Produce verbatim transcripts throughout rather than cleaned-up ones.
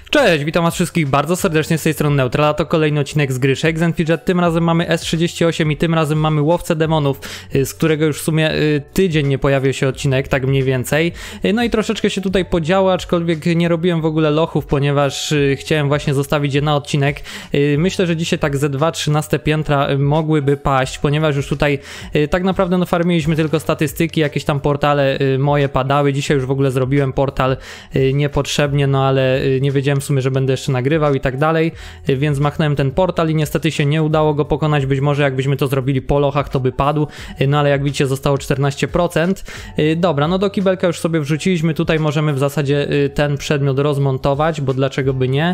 Cześć, witam was wszystkich bardzo serdecznie z tej strony Neutral, a to kolejny odcinek z gry Shakes and Fidget. Tym razem mamy S trzydzieści osiem i tym razem mamy Łowcę Demonów, z którego już w sumie tydzień nie pojawił się odcinek, tak mniej więcej. No i troszeczkę się tutaj podziało, aczkolwiek nie robiłem w ogóle lochów, ponieważ chciałem właśnie zostawić je na odcinek. Myślę, że dzisiaj tak ze dwa trzynaste piętra mogłyby paść, ponieważ już tutaj tak naprawdę no farmiliśmy tylko statystyki, jakieś tam portale moje padały. Dzisiaj już w ogóle zrobiłem portal niepotrzebnie, no ale nie wiedziałem w sumie, że będę jeszcze nagrywał i tak dalej, więc machnąłem ten portal i niestety się nie udało go pokonać. Być może jakbyśmy to zrobili po lochach, to by padł, no ale jak widzicie zostało czternaście procent. Dobra, no do kibelka już sobie wrzuciliśmy, tutaj możemy w zasadzie ten przedmiot rozmontować, bo dlaczego by nie.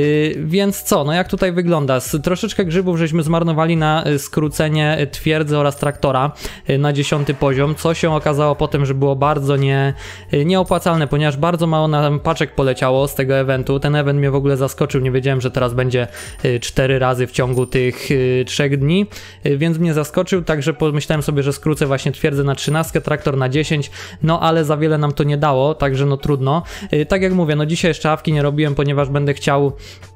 Więc co, no jak tutaj wygląda? Troszeczkę grzybów żeśmy zmarnowali na skrócenie twierdzy oraz traktora na dziesiąty poziom, co się okazało potem, że było bardzo nie, nieopłacalne, ponieważ bardzo mało nam paczek poleciało z tego eventu. Ten event mnie w ogóle zaskoczył, nie wiedziałem, że teraz będzie cztery razy w ciągu tych trzech dni, więc mnie zaskoczył, także pomyślałem sobie, że skrócę właśnie twierdzę na trzynaście, traktor na dziesięć, no ale za wiele nam to nie dało, także no trudno. Tak jak mówię, no dzisiaj jeszcze awki nie robiłem, ponieważ będę chciał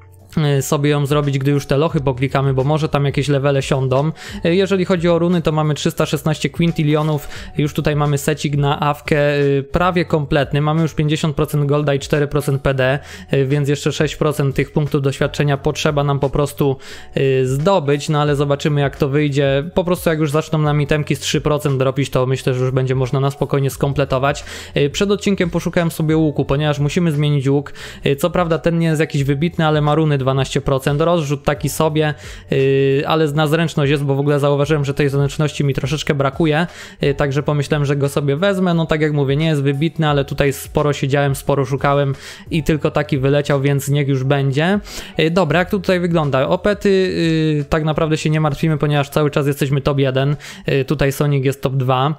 sobie ją zrobić, gdy już te lochy poklikamy, bo może tam jakieś levele siądą. Jeżeli chodzi o runy, to mamy trzysta szesnaście quintillionów, już tutaj mamy secik na awkę prawie kompletny, mamy już pięćdziesiąt procent golda i cztery procent P D, więc jeszcze sześć procent tych punktów doświadczenia potrzeba nam po prostu zdobyć, no ale zobaczymy jak to wyjdzie. Po prostu jak już zaczną nam itemki z trzy procent dropić, to myślę, że już będzie można na spokojnie skompletować. Przed odcinkiem poszukałem sobie łuku, ponieważ musimy zmienić łuk. Co prawda ten nie jest jakiś wybitny, ale ma runy dwanaście procent, rozrzut taki sobie, yy, ale na zręczność jest, bo w ogóle zauważyłem, że tej zręczności mi troszeczkę brakuje, yy, także pomyślałem, że go sobie wezmę. No tak jak mówię, nie jest wybitny, ale tutaj sporo siedziałem, sporo szukałem i tylko taki wyleciał, więc niech już będzie. Yy, dobra, jak to tutaj wygląda? O pety yy, tak naprawdę się nie martwimy, ponieważ cały czas jesteśmy top jeden, yy, tutaj Sonic jest top dwa.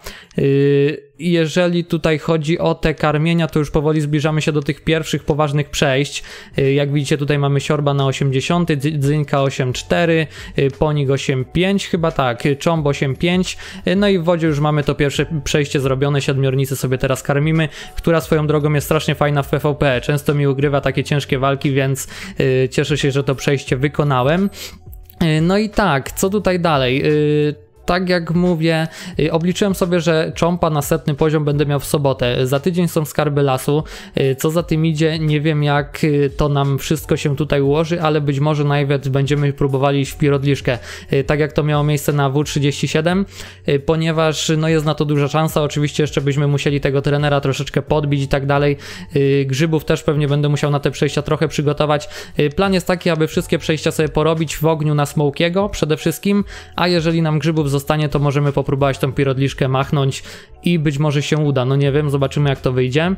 Yy, Jeżeli tutaj chodzi o te karmienia, to już powoli zbliżamy się do tych pierwszych poważnych przejść. Jak widzicie, tutaj mamy siorba na osiemdziesiąt, dzynka osiem cztery, ponik osiem pięć, chyba tak, czomb osiem pięć. No i w wodzie już mamy to pierwsze przejście zrobione, siedmiornicy sobie teraz karmimy, która swoją drogą jest strasznie fajna w P V P. Często mi ugrywa takie ciężkie walki, więc cieszę się, że to przejście wykonałem. No i tak, co tutaj dalej? Tak jak mówię, obliczyłem sobie, że czompa na setny poziom będę miał w sobotę. Za tydzień są skarby lasu. Co za tym idzie, nie wiem jak to nam wszystko się tutaj ułoży, ale być może nawet będziemy próbowali iść w pirodliszkę. Tak jak to miało miejsce na W trzydzieści siedem, ponieważ no jest na to duża szansa. Oczywiście jeszcze byśmy musieli tego trenera troszeczkę podbić i tak dalej. Grzybów też pewnie będę musiał na te przejścia trochę przygotować. Plan jest taki, aby wszystkie przejścia sobie porobić w ogniu na Smokiego przede wszystkim, a jeżeli nam grzybów zostanie, to możemy popróbować tą pirodliszkę machnąć i być może się uda, no nie wiem, zobaczymy jak to wyjdzie.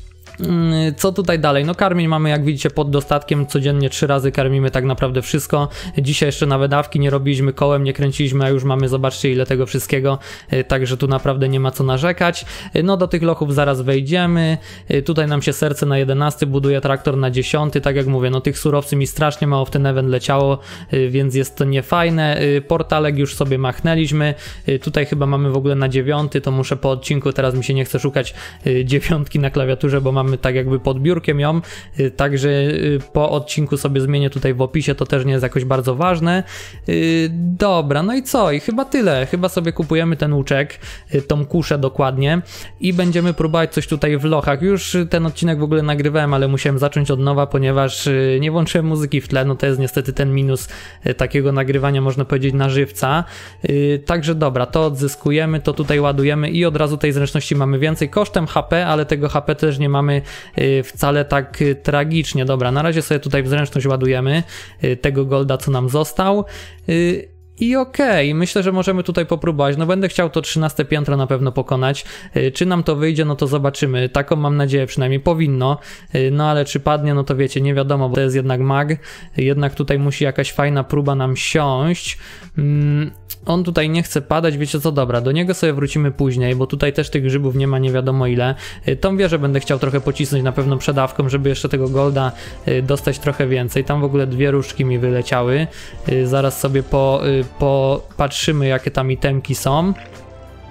Co tutaj dalej? No karmień mamy, jak widzicie, pod dostatkiem, codziennie trzy razy karmimy tak naprawdę wszystko. Dzisiaj jeszcze nawet dawki nie robiliśmy, kołem nie kręciliśmy, a już mamy, zobaczcie ile tego wszystkiego, także tu naprawdę nie ma co narzekać. No do tych lochów zaraz wejdziemy, tutaj nam się serce na jedenasty buduje, traktor na dziesiąty, tak jak mówię, no tych surowcy mi strasznie mało w ten event leciało, więc jest to niefajne. Portalek już sobie machnęliśmy, tutaj chyba mamy w ogóle na dziewiąty, to muszę po odcinku, teraz mi się nie chce szukać dziewiątki na klawiaturze, bo mamy tak jakby pod biurkiem ją, także po odcinku sobie zmienię tutaj w opisie, to też nie jest jakoś bardzo ważne. Dobra, no i co? I chyba tyle. Chyba sobie kupujemy ten łuczek, tą kuszę dokładnie i będziemy próbować coś tutaj w lochach. Już ten odcinek w ogóle nagrywałem, ale musiałem zacząć od nowa, ponieważ nie włączyłem muzyki w tle, no to jest niestety ten minus takiego nagrywania, można powiedzieć, na żywca. Także dobra, to odzyskujemy, to tutaj ładujemy i od razu tej zręczności mamy więcej kosztem H P, ale tego H P też nie mamy wcale tak tragicznie. Dobra, na razie sobie tutaj w zręczność ładujemy tego golda, co nam został. I okej, okay, myślę, że możemy tutaj popróbować. No będę chciał to trzynaste piętro na pewno pokonać. Czy nam to wyjdzie, no to zobaczymy. Taką mam nadzieję, przynajmniej powinno. No ale czy padnie, no to wiecie, nie wiadomo, bo to jest jednak mag. Jednak tutaj musi jakaś fajna próba nam siąść. Mm, on tutaj nie chce padać, wiecie co, dobra, do niego sobie wrócimy później, bo tutaj też tych grzybów nie ma nie wiadomo ile. Tą wieżę będę chciał trochę pocisnąć na pewno przedawką, żeby jeszcze tego golda dostać trochę więcej. Tam w ogóle dwie różdżki mi wyleciały. Zaraz sobie po... popatrzymy jakie tam itemki są.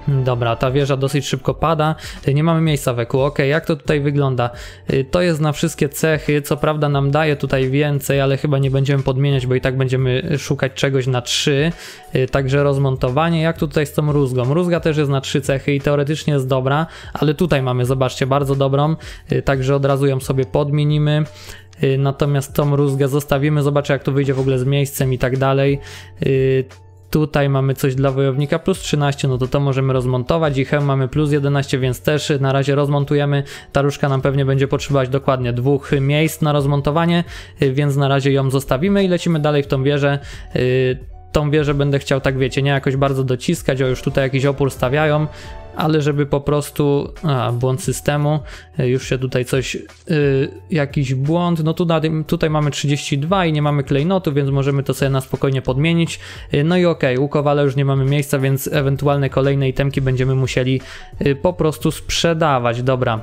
Dobra, ta wieża dosyć szybko pada, nie mamy miejsca w eku. Ok, jak to tutaj wygląda? To jest na wszystkie cechy, co prawda nam daje tutaj więcej, ale chyba nie będziemy podmieniać, bo i tak będziemy szukać czegoś na trzy. Także rozmontowanie, jak tutaj z tą rózgą? Rózga też jest na trzy cechy i teoretycznie jest dobra, ale tutaj mamy, zobaczcie, bardzo dobrą, także od razu ją sobie podmienimy. Natomiast tą rózgę zostawimy, zobaczę jak to wyjdzie w ogóle z miejscem i tak dalej. Tutaj mamy coś dla wojownika plus trzynaście, no to to możemy rozmontować i hełm mamy plus jedenaście, więc też na razie rozmontujemy. Ta różka nam pewnie będzie potrzebować dokładnie dwóch miejsc na rozmontowanie, więc na razie ją zostawimy i lecimy dalej w tą wieżę. Tą wieżę będę chciał, tak wiecie, nie jakoś bardzo dociskać, o już tutaj jakiś opór stawiają, ale żeby po prostu, a błąd systemu, już się tutaj coś, yy, jakiś błąd, no tutaj, tutaj mamy trzydzieści dwa i nie mamy klejnotu, więc możemy to sobie na spokojnie podmienić. Yy, no i okej, okay, u Kowala już nie mamy miejsca, więc ewentualne kolejne itemki będziemy musieli yy, po prostu sprzedawać. Dobra.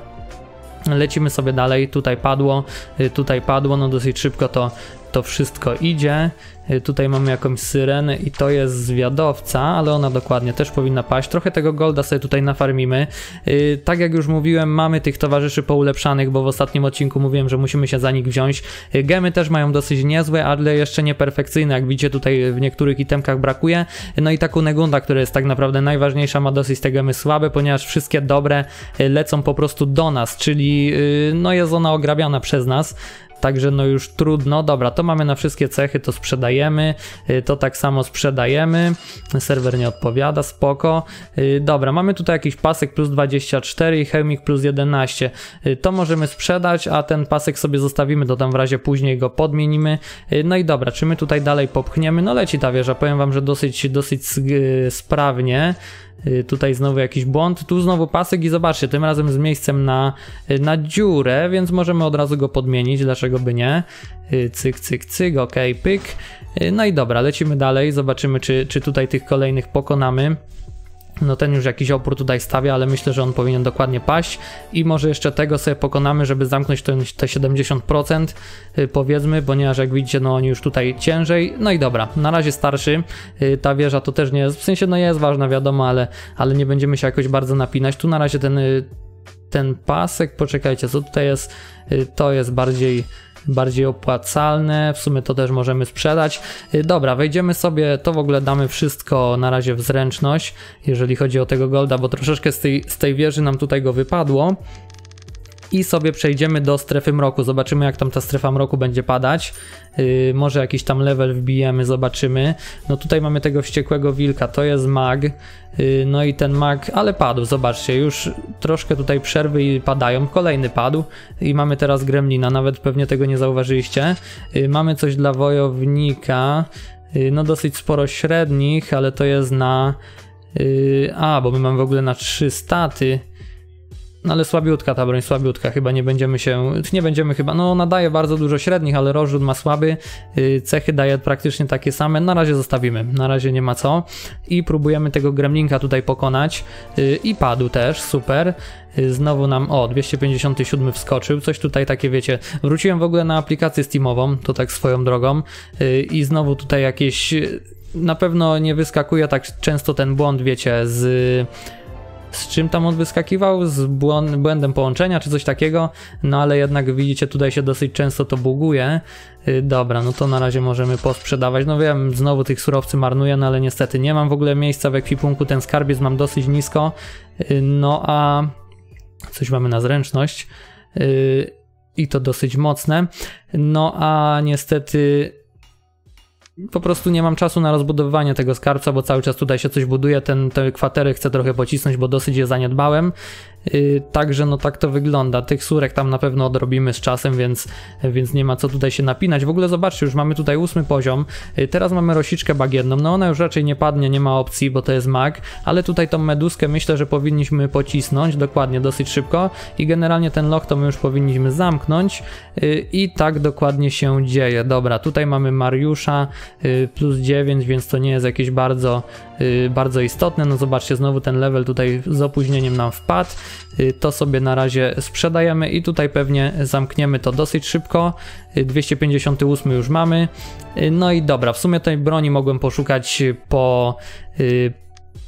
Lecimy sobie dalej, tutaj padło, yy, tutaj padło, no dosyć szybko to to wszystko idzie. Tutaj mamy jakąś syrenę i to jest zwiadowca, ale ona dokładnie też powinna paść. Trochę tego golda sobie tutaj nafarmimy. Yy, tak jak już mówiłem, mamy tych towarzyszy poulepszanych, bo w ostatnim odcinku mówiłem, że musimy się za nich wziąć. Yy, gemy też mają dosyć niezłe, ale jeszcze nieperfekcyjne, jak widzicie tutaj w niektórych itemkach brakuje. No i ta Kunegunda, która jest tak naprawdę najważniejsza, ma dosyć te gemy słabe, ponieważ wszystkie dobre yy, lecą po prostu do nas, czyli yy, no jest ona ograbiana przez nas. Także no już trudno. Dobra, to mamy na wszystkie cechy, to sprzedajemy, to tak samo sprzedajemy, serwer nie odpowiada, spoko. Dobra, mamy tutaj jakiś pasek plus dwadzieścia cztery i hełmik plus jedenaście, to możemy sprzedać, a ten pasek sobie zostawimy, to tam w razie później go podmienimy. No i dobra, czy my tutaj dalej popchniemy? No leci ta wieża, powiem wam, że dosyć, dosyć sprawnie. Tutaj znowu jakiś błąd, tu znowu pasek i zobaczcie, tym razem z miejscem na, na dziurę, więc możemy od razu go podmienić, dlaczego by nie. Cyk, cyk, cyk, ok, pyk. No i dobra, lecimy dalej, zobaczymy czy, czy tutaj tych kolejnych pokonamy. No ten już jakiś opór tutaj stawia, ale myślę, że on powinien dokładnie paść i może jeszcze tego sobie pokonamy, żeby zamknąć ten, te siedemdziesiąt procent powiedzmy, ponieważ jak widzicie, no oni już tutaj ciężej. No i dobra, na razie starszy, ta wieża to też nie jest, w sensie no jest ważna wiadomo, ale, ale nie będziemy się jakoś bardzo napinać. Tu na razie ten, ten pasek, poczekajcie, co tutaj jest, to jest bardziej... bardziej opłacalne, w sumie to też możemy sprzedać. Dobra, wejdziemy sobie, to w ogóle damy wszystko na razie w zręczność, jeżeli chodzi o tego golda, bo troszeczkę z tej, z tej wieży nam tutaj go wypadło. I sobie przejdziemy do strefy mroku, zobaczymy jak tam ta strefa mroku będzie padać, yy, może jakiś tam level wbijemy, zobaczymy. No tutaj mamy tego wściekłego wilka, to jest mag, yy, no i ten mag, ale padł, zobaczcie, już troszkę tutaj przerwy i padają, kolejny padł i mamy teraz gremlina, nawet pewnie tego nie zauważyliście. Yy, mamy coś dla wojownika, yy, no dosyć sporo średnich, ale to jest na, yy, a bo my mamy w ogóle na trzy staty. No ale słabiutka ta broń, słabiutka, chyba nie będziemy się, nie będziemy chyba, no ona daje bardzo dużo średnich, ale rozrzut ma słaby, yy, cechy daje praktycznie takie same, na razie zostawimy, na razie nie ma co i próbujemy tego gremlinka tutaj pokonać yy, i padł też, super, yy, znowu nam, o dwieście pięćdziesiąt siedem wskoczył, coś tutaj takie wiecie, wróciłem w ogóle na aplikację Steamową, to tak swoją drogą yy, i znowu tutaj jakieś, na pewno nie wyskakuje tak często ten błąd, wiecie, z... z czym tam on wyskakiwał? Z błędem połączenia czy coś takiego, no ale jednak widzicie tutaj się dosyć często to buguje. Yy, dobra, no to na razie możemy posprzedawać, no wiem, znowu tych surowcy marnuję, no ale niestety nie mam w ogóle miejsca w ekwipunku, ten skarbiec mam dosyć nisko, yy, no a coś mamy na zręczność yy, i to dosyć mocne, no a niestety po prostu nie mam czasu na rozbudowywanie tego skarbca, bo cały czas tutaj się coś buduje, ten, te kwatery chcę trochę pocisnąć, bo dosyć je zaniedbałem. Yy, także no tak to wygląda. Tych surek tam na pewno odrobimy z czasem, więc, więc nie ma co tutaj się napinać. W ogóle zobaczcie, już mamy tutaj ósmy poziom. Yy, teraz mamy rosiczkę bagienną. No ona już raczej nie padnie, nie ma opcji, bo to jest mag, ale tutaj tą meduskę myślę, że powinniśmy pocisnąć dokładnie, dosyć szybko i generalnie ten loch to my już powinniśmy zamknąć yy, i tak dokładnie się dzieje. Dobra, tutaj mamy Mariusza yy, plus dziewięć, więc to nie jest jakieś bardzo, yy, bardzo istotne. No zobaczcie, znowu ten level tutaj z opóźnieniem nam wpadł. To sobie na razie sprzedajemy i tutaj pewnie zamkniemy to dosyć szybko. dwieście pięćdziesiąt osiem już mamy. No i dobra, w sumie tej broni mogłem poszukać po,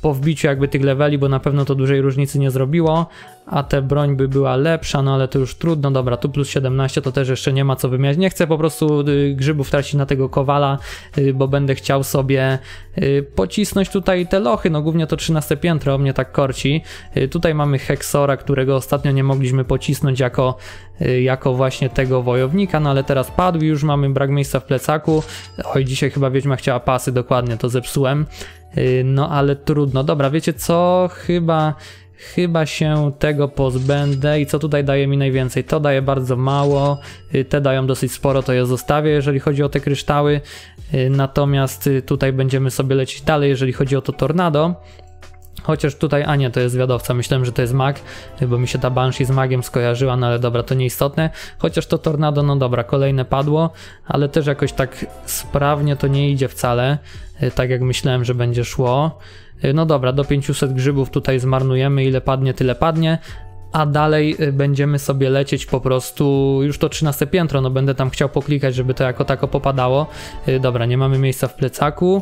po wbiciu jakby tych leveli, bo na pewno to dużej różnicy nie zrobiło, a ta broń by była lepsza, no ale to już trudno. Dobra, tu plus siedemnaście to też jeszcze nie ma co wymieniać. Nie chcę po prostu y, grzybów tracić na tego kowala, y, bo będę chciał sobie y, pocisnąć tutaj te lochy, no głównie to trzynaste piętro mnie tak korci. Y, tutaj mamy Heksora, którego ostatnio nie mogliśmy pocisnąć jako, y, jako właśnie tego wojownika, no ale teraz padł i już mamy brak miejsca w plecaku. Oj, dzisiaj chyba Wiedźma chciała pasy, dokładnie to zepsułem. Y, no ale trudno. Dobra, wiecie co? Chyba... Chyba się tego pozbędę i co tutaj daje mi najwięcej? To daje bardzo mało, te dają dosyć sporo, to je zostawię, jeżeli chodzi o te kryształy, natomiast tutaj będziemy sobie lecieć dalej, jeżeli chodzi o to tornado. Chociaż tutaj, a nie, to jest zwiadowca, myślałem, że to jest mag, bo mi się ta Banshee z magiem skojarzyła, no ale dobra, to nieistotne. Chociaż to tornado, no dobra, kolejne padło, ale też jakoś tak sprawnie to nie idzie wcale, tak jak myślałem, że będzie szło. No dobra, do pięciuset grzybów tutaj zmarnujemy, ile padnie, tyle padnie, a dalej będziemy sobie lecieć po prostu, już to trzynaste piętro, no będę tam chciał poklikać, żeby to jako tako popadało. Dobra, nie mamy miejsca w plecaku.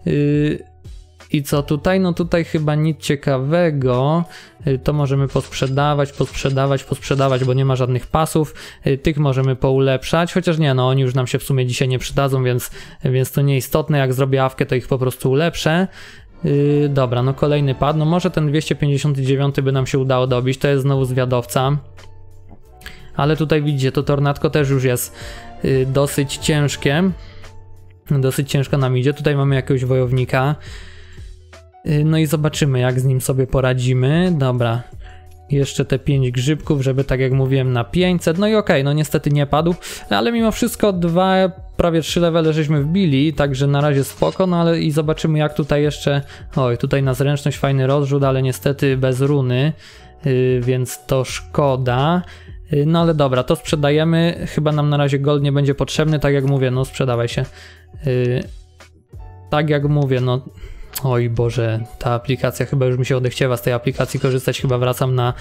I co tutaj? No tutaj chyba nic ciekawego, to możemy posprzedawać, posprzedawać, posprzedawać, bo nie ma żadnych pasów, tych możemy poulepszać, chociaż nie, no oni już nam się w sumie dzisiaj nie przydadzą, więc, więc to nieistotne, jak zrobię awkę, to ich po prostu ulepszę. Yy, dobra, no kolejny pad, no może ten dwieście pięćdziesiąty dziewiąty by nam się udało dobić, to jest znowu zwiadowca, ale tutaj widzicie, to tornadko też już jest yy, dosyć ciężkie, dosyć ciężko nam idzie, tutaj mamy jakiegoś wojownika, yy, no i zobaczymy, jak z nim sobie poradzimy. Dobra, jeszcze te pięć grzybków, żeby tak jak mówiłem na pięćset, no i okej, okay, no niestety nie padł, ale mimo wszystko dwa, prawie trzy levele żeśmy wbili, także na razie spoko, no ale i zobaczymy jak tutaj jeszcze, oj, tutaj na zręczność fajny rozrzut, ale niestety bez runy, yy, więc to szkoda. Yy, no ale dobra, to sprzedajemy, chyba nam na razie gold nie będzie potrzebny, tak jak mówię, no sprzedawaj się. Yy, tak jak mówię, no... Oj Boże, ta aplikacja, chyba już mi się odechciewa z tej aplikacji korzystać, chyba wracam na,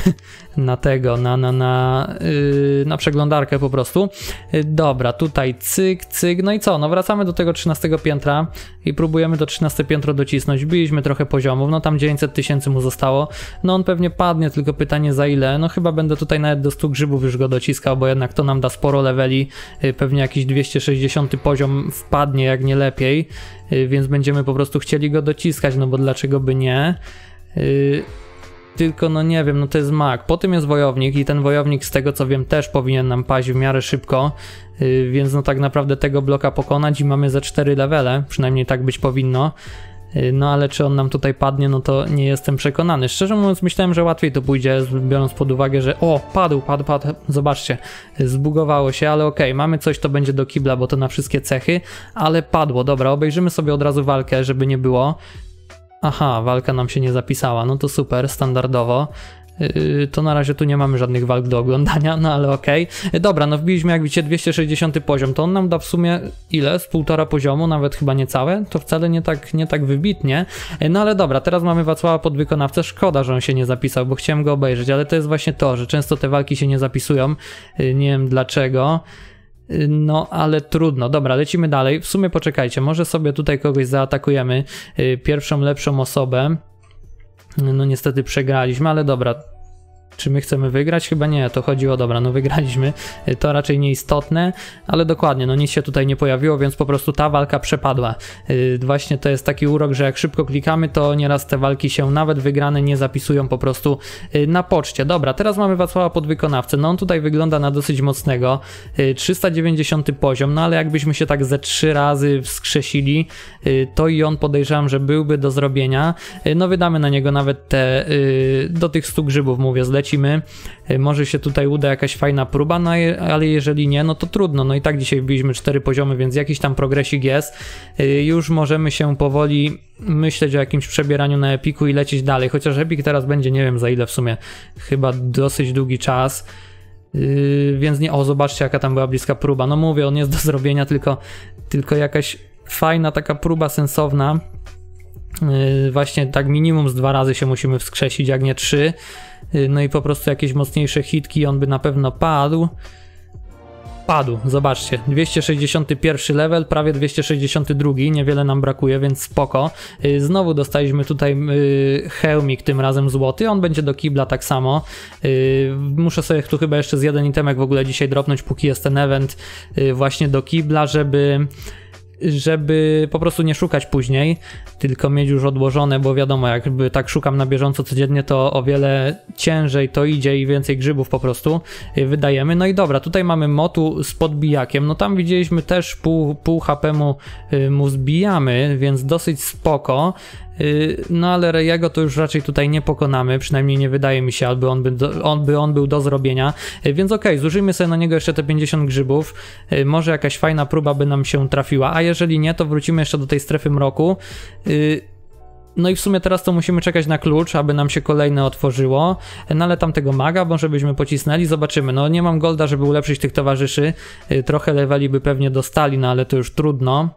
na tego, na, na, na, yy, na przeglądarkę po prostu. Yy, dobra, tutaj cyk, cyk, no i co, no wracamy do tego trzynastego piętra i próbujemy to trzynaste piętro docisnąć, biliśmy trochę poziomów, no tam dziewięćset tysięcy mu zostało, no on pewnie padnie, tylko pytanie za ile, no chyba będę tutaj nawet do stu grzybów już go dociskał, bo jednak to nam da sporo leveli, yy, pewnie jakiś dwieście sześćdziesiąty poziom wpadnie, jak nie lepiej. Yy, więc będziemy po prostu chcieli go dociskać, no bo dlaczego by nie? Yy, tylko no nie wiem, no to jest mag. Po tym jest wojownik i ten wojownik z tego co wiem też powinien nam paść w miarę szybko, yy, więc no tak naprawdę tego bloka pokonać i mamy ze cztery levele, przynajmniej tak być powinno. Yy, no ale czy on nam tutaj padnie, no to nie jestem przekonany. Szczerze mówiąc myślałem, że łatwiej to pójdzie, biorąc pod uwagę, że o, padł, padł, padł, zobaczcie, zbugowało się, ale okej, okay, mamy coś, to będzie do kibla, bo to na wszystkie cechy, ale padło. Dobra, obejrzymy sobie od razu walkę, żeby nie było. Aha, walka nam się nie zapisała, no to super, standardowo. Yy, to na razie tu nie mamy żadnych walk do oglądania, no ale okej. Okay. Dobra, no wbiliśmy jak widzicie dwieście sześćdziesiąty poziom, to on nam da w sumie ile? Z półtora poziomu, nawet chyba niecałe, to wcale nie tak, nie tak wybitnie. Yy, no ale dobra, teraz mamy Wacława podwykonawcę, szkoda, że on się nie zapisał, bo chciałem go obejrzeć, ale to jest właśnie to, że często te walki się nie zapisują, yy, nie wiem dlaczego. No, ale trudno. Dobra, lecimy dalej. W sumie poczekajcie, może sobie tutaj kogoś zaatakujemy. Yy, pierwszą, lepszą osobę. No niestety przegraliśmy, ale dobra. Czy my chcemy wygrać? Chyba nie, to chodziło, dobra, no wygraliśmy, to raczej nieistotne, ale dokładnie, no nic się tutaj nie pojawiło, więc po prostu ta walka przepadła. Yy, właśnie to jest taki urok, że jak szybko klikamy, to nieraz te walki się nawet wygrane nie zapisują po prostu yy, na poczcie. Dobra, teraz mamy Wacława podwykonawcę, no on tutaj wygląda na dosyć mocnego, yy, trzysta dziewięćdziesiąty poziom, no ale jakbyśmy się tak ze trzy razy wskrzesili, yy, to i on podejrzewam, że byłby do zrobienia, yy, no wydamy na niego nawet te, yy, do tych stu grzybów mówię, zleci. Może się tutaj uda jakaś fajna próba, no ale jeżeli nie, no to trudno. No i tak dzisiaj wbiliśmy cztery poziomy, więc jakiś tam progresik jest. Już możemy się powoli myśleć o jakimś przebieraniu na Epiku i lecieć dalej, chociaż Epic teraz będzie, nie wiem za ile w sumie, chyba dosyć długi czas. Yy, więc nie, o zobaczcie jaka tam była bliska próba, no mówię, on jest do zrobienia, tylko, tylko jakaś fajna taka próba sensowna. Yy, właśnie tak minimum z dwa razy się musimy wskrzesić, jak nie trzy. Yy, no i po prostu jakieś mocniejsze hitki, on by na pewno padł. wpadł, zobaczcie, dwieście sześćdziesiąty pierwszy level, prawie dwieście sześćdziesiąty drugi, niewiele nam brakuje, więc spoko. Yy, znowu dostaliśmy tutaj yy, hełmik, tym razem złoty, on będzie do kibla tak samo. Yy, muszę sobie tu chyba jeszcze z jeden itemek w ogóle dzisiaj dropnąć, póki jest ten event yy, właśnie do kibla, żeby... żeby po prostu nie szukać później, tylko mieć już odłożone, bo wiadomo, jakby tak szukam na bieżąco codziennie, to o wiele ciężej to idzie i więcej grzybów po prostu wydajemy. No i dobra, tutaj mamy motu z podbijakiem, no tam widzieliśmy też pół, pół H P mu, mu zbijamy, więc dosyć spoko. No ale Rejego to już raczej tutaj nie pokonamy, przynajmniej nie wydaje mi się, aby on, by do, on, by on był do zrobienia, więc okej, okay, zużyjmy sobie na niego jeszcze te pięćdziesiąt grzybów, może jakaś fajna próba by nam się trafiła, a jeżeli nie, to wrócimy jeszcze do tej strefy mroku. No i w sumie teraz to musimy czekać na klucz, aby nam się kolejne otworzyło, no ale tamtego maga może byśmy pocisnęli, zobaczymy. No nie mam golda, żeby ulepszyć tych towarzyszy, trochę leveli by pewnie dostali, no ale to już trudno.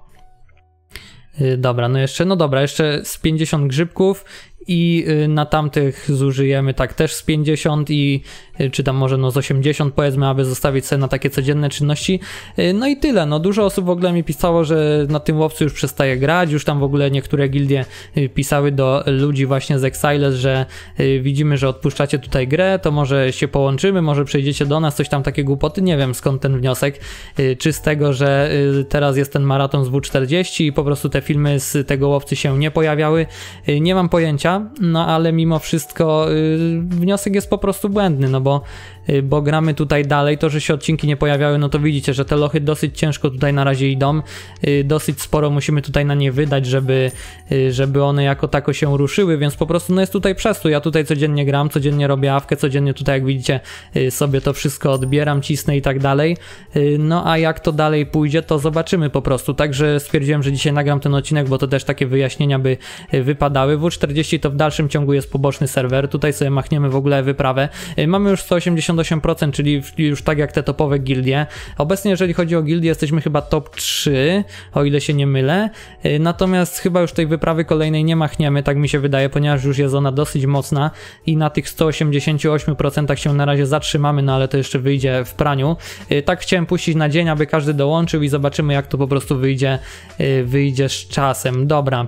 Dobra, no jeszcze, no dobra, jeszcze z pięćdziesiąt grzybków i na tamtych zużyjemy tak też z pięćdziesiąt i czy tam może no z osiemdziesiąt powiedzmy, aby zostawić sobie na takie codzienne czynności. No i tyle, no dużo osób w ogóle mi pisało, że na tym łowcu już przestaje grać, już tam w ogóle niektóre gildie pisały do ludzi właśnie z Exiles, że widzimy, że odpuszczacie tutaj grę, to może się połączymy, może przejdziecie do nas, coś tam takie głupoty, nie wiem skąd ten wniosek, czy z tego, że teraz jest ten maraton z W czterdzieści i po prostu te filmy z tego łowcy się nie pojawiały, nie mam pojęcia. No ale mimo wszystko yy, wniosek jest po prostu błędny, no bo, yy, bo gramy tutaj dalej, to, że się odcinki nie pojawiały, no to widzicie, że te lochy dosyć ciężko tutaj na razie idą, yy, dosyć sporo musimy tutaj na nie wydać, żeby, yy, żeby one jako tako się ruszyły, więc po prostu no jest tutaj przestój, ja tutaj codziennie gram, codziennie robię awkę, codziennie tutaj jak widzicie yy, sobie to wszystko odbieram, cisnę i tak dalej, yy, no a jak to dalej pójdzie, to zobaczymy po prostu, także stwierdziłem, że dzisiaj nagram ten odcinek, bo to też takie wyjaśnienia by yy, wypadały. W czterdzieści to w dalszym ciągu jest poboczny serwer, tutaj sobie machniemy w ogóle wyprawę. Mamy już sto osiemdziesiąt osiem procent, czyli już tak jak te topowe gildie. Obecnie jeżeli chodzi o gildie jesteśmy chyba top trzy, o ile się nie mylę, natomiast chyba już tej wyprawy kolejnej nie machniemy, tak mi się wydaje, ponieważ już jest ona dosyć mocna i na tych sto osiemdziesięciu ośmiu procentach się na razie zatrzymamy, no ale to jeszcze wyjdzie w praniu. Tak chciałem puścić na dzień, aby każdy dołączył i zobaczymy jak to po prostu wyjdzie, wyjdzie z czasem. Dobra.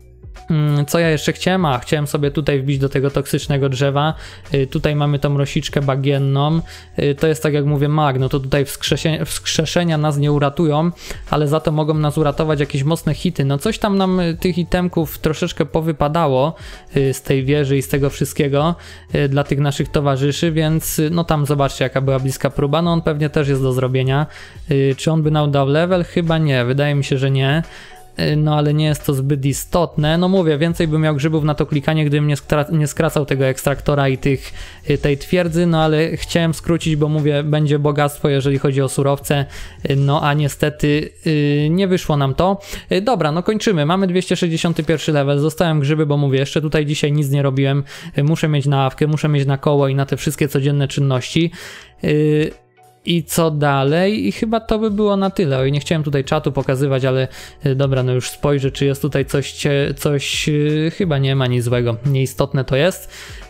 Co ja jeszcze chciałem? A, chciałem sobie tutaj wbić do tego toksycznego drzewa. Yy, tutaj mamy tą rosiczkę bagienną. Yy, to jest tak jak mówię mag, no to tutaj wskrzeszenia, wskrzeszenia nas nie uratują, ale za to mogą nas uratować jakieś mocne hity. No coś tam nam tych itemków troszeczkę powypadało yy, z tej wieży i z tego wszystkiego yy, dla tych naszych towarzyszy, więc yy, no tam zobaczcie jaka była bliska próba. No on pewnie też jest do zrobienia. Yy, czy on by nam dał level? Chyba nie, wydaje mi się, że nie. No ale nie jest to zbyt istotne, no mówię, więcej bym miał grzybów na to klikanie, gdybym nie, skra nie skracał tego ekstraktora i tych, tej twierdzy, no ale chciałem skrócić, bo mówię, będzie bogactwo, jeżeli chodzi o surowce, no a niestety yy, nie wyszło nam to. Yy, dobra, no kończymy, mamy dwieście sześćdziesiąty pierwszy level, zostałem grzyby, bo mówię, jeszcze tutaj dzisiaj nic nie robiłem, yy, muszę mieć na awkę, muszę mieć na koło i na te wszystkie codzienne czynności. Yy, I co dalej? I chyba to by było na tyle. Oj, nie chciałem tutaj czatu pokazywać, ale dobra, no już spojrzę, czy jest tutaj coś, coś chyba nie ma nic złego. Nieistotne to jest.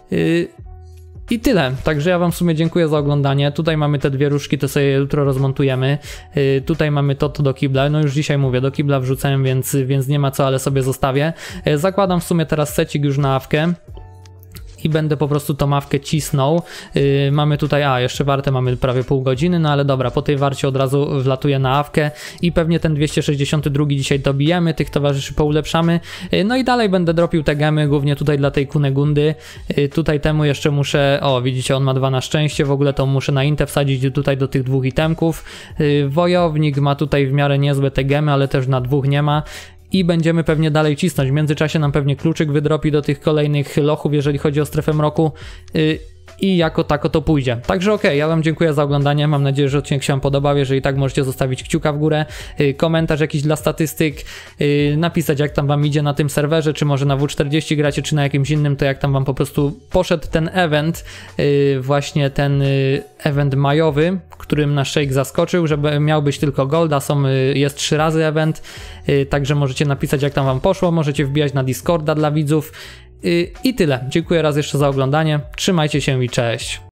I tyle. Także ja wam w sumie dziękuję za oglądanie. Tutaj mamy te dwie różki, to sobie jutro rozmontujemy. Tutaj mamy to, to do kibla. No już dzisiaj mówię, do kibla wrzucałem, więc, więc nie ma co, ale sobie zostawię. Zakładam w sumie teraz secik już na awkę. I będę po prostu tą mawkę cisnął. Yy, mamy tutaj, a jeszcze wartę mamy prawie pół godziny, no ale dobra, po tej warcie od razu wlatuję na awkę i pewnie ten dwieście sześćdziesiąty drugi dzisiaj dobijemy, tych towarzyszy poulepszamy. Yy, no i dalej będę dropił te gemy, głównie tutaj dla tej Kunegundy. Yy, tutaj temu jeszcze muszę, o widzicie, on ma dwa na szczęście, w ogóle to muszę na intę wsadzić tutaj do tych dwóch itemków. Yy, wojownik ma tutaj w miarę niezłe te gemy, ale też na dwóch nie ma. I będziemy pewnie dalej cisnąć. W międzyczasie nam pewnie kluczyk wydropi do tych kolejnych lochów, jeżeli chodzi o strefę mroku. Yy, I jako tako to pójdzie. Także okej, okay, ja wam dziękuję za oglądanie. Mam nadzieję, że odcinek się wam podobał. Jeżeli tak, możecie zostawić kciuka w górę, yy, komentarz jakiś dla statystyk, yy, napisać jak tam wam idzie na tym serwerze, czy może na W czterdzieści gracie, czy na jakimś innym, to jak tam wam po prostu poszedł ten event, yy, właśnie ten yy, event majowy, którym nas Shake zaskoczył, żeby miał być tylko golda, są, yy, jest trzy razy event, yy, także możecie napisać jak tam wam poszło, możecie wbijać na Discorda dla widzów. I tyle. Dziękuję raz jeszcze za oglądanie. Trzymajcie się i cześć.